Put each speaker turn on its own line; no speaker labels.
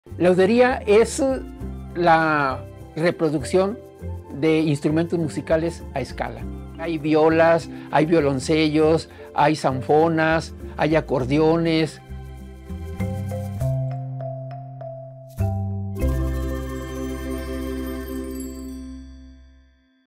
Laudería es la reproducción de instrumentos musicales a escala. Hay violas, hay violoncellos, hay zanfonas, hay acordeones,